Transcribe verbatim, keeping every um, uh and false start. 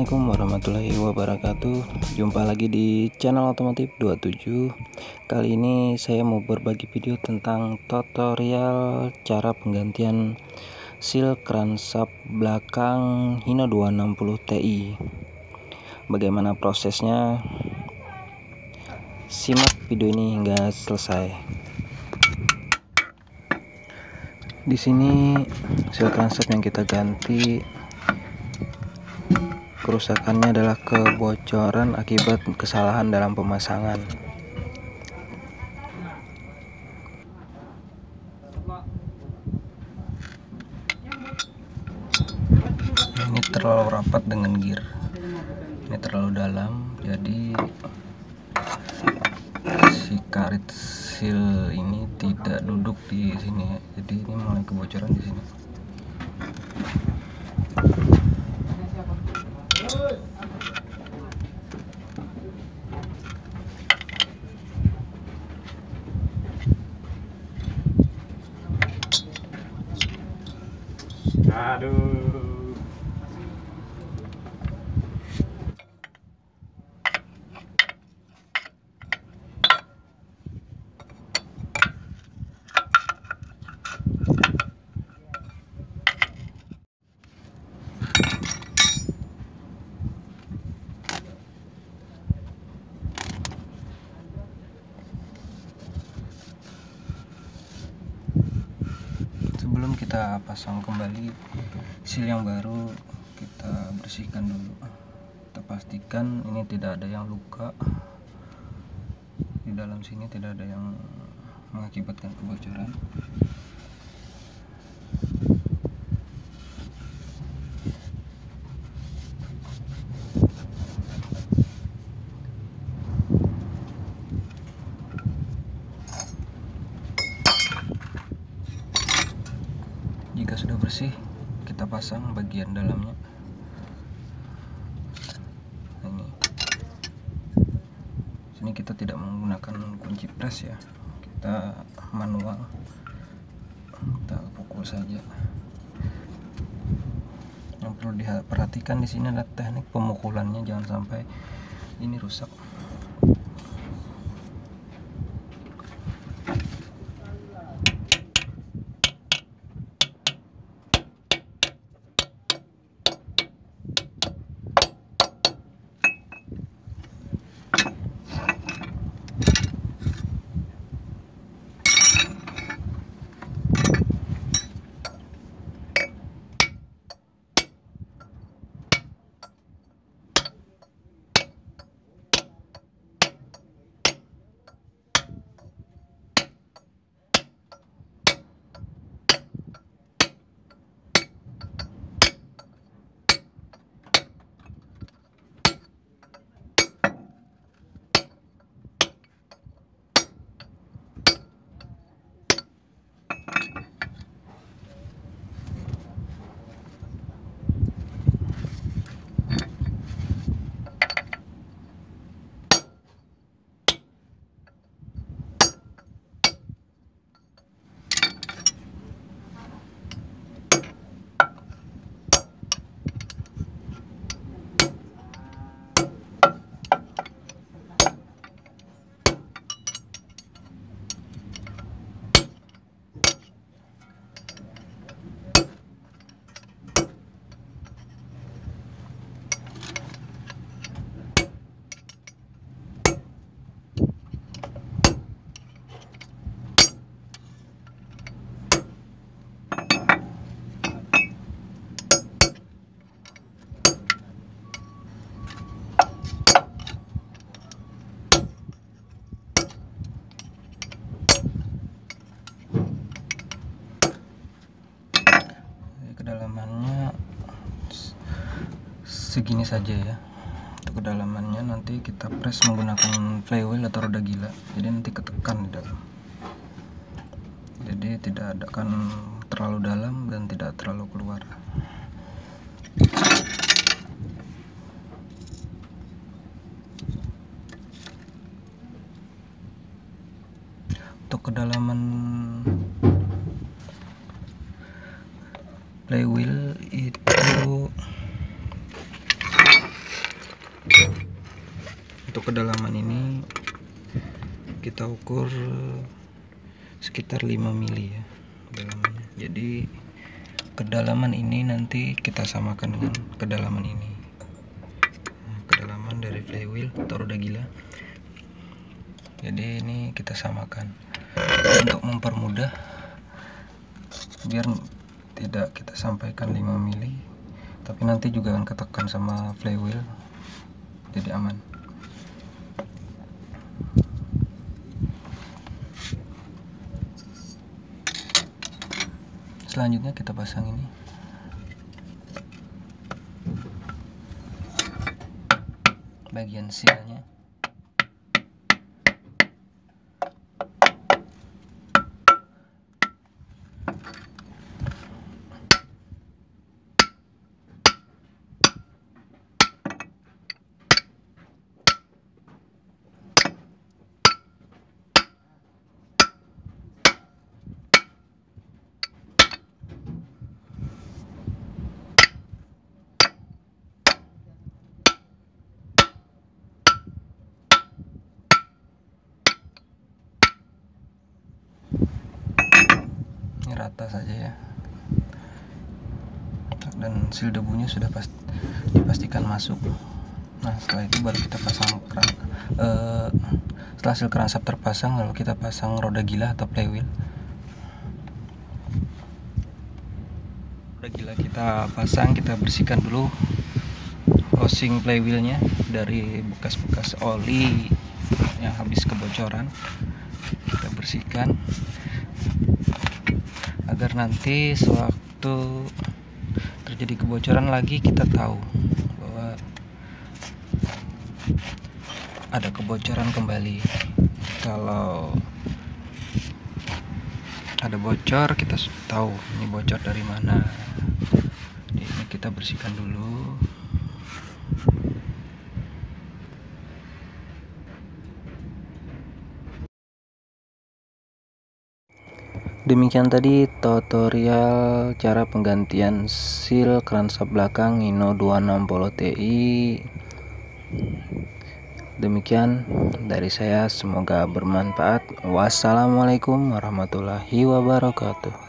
Assalamualaikum warahmatullahi wabarakatuh. Jumpa lagi di channel otomotif dua puluh tujuh. Kali ini saya mau berbagi video tentang tutorial cara penggantian seal crankshaft belakang Hino dua enam nol Ti. Bagaimana prosesnya? Simak video ini hingga selesai. Di sini seal crankshaft yang kita ganti, kerusakannya adalah kebocoran akibat kesalahan dalam pemasangan. Ini terlalu rapat dengan gear, ini terlalu dalam, jadi si karet seal ini tidak duduk di sini, jadi ini mulai kebocoran di sini. Aduh. Sebelum kita pasang kembali seal yang baru, kita bersihkan dulu. Kita pastikan ini tidak ada yang luka di dalam sini, tidak ada yang mengakibatkan kebocoran. Jika sudah bersih, kita pasang bagian dalamnya. Ini, sini kita tidak menggunakan kunci press ya, kita manual, kita pukul saja. Yang perlu diperhatikan di sini adalah teknik pemukulannya, jangan sampai ini rusak. Kedalamannya segini saja ya. Untuk kedalamannya nanti kita press menggunakan flywheel atau roda gila, jadi nanti ketekan di dalam, jadi tidak ada kan terlalu dalam dan tidak terlalu keluar. Untuk kedalaman flywheel itu kedalaman ini kita ukur sekitar lima mili ya kedalamannya. Jadi kedalaman ini nanti kita samakan dengan kedalaman ini, nah, kedalaman dari flywheel atau roda gila. Jadi ini kita samakan untuk mempermudah, biar tidak kita sampaikan lima mili tapi nanti juga akan ketekan sama flywheel, jadi aman. Selanjutnya kita pasang ini bagian sealnya. Ini rata saja ya, dan sil debunya sudah pasti dipastikan masuk. Nah setelah itu baru kita pasang keran, uh, setelah sil keransap terpasang, lalu kita pasang roda gila atau flywheel. Roda gila kita pasang, kita bersihkan dulu housing flywheelnya dari bekas-bekas oli yang habis kebocoran. Kita bersihkan agar nanti sewaktu terjadi kebocoran lagi kita tahu bahwa ada kebocoran kembali. Kalau ada bocor kita tahu ini bocor dari mana. Jadi ini kita bersihkan dulu. Demikian tadi tutorial cara penggantian seal keransap belakang Hino dua enam Polo T I. Demikian dari saya, semoga bermanfaat. Wassalamualaikum warahmatullahi wabarakatuh.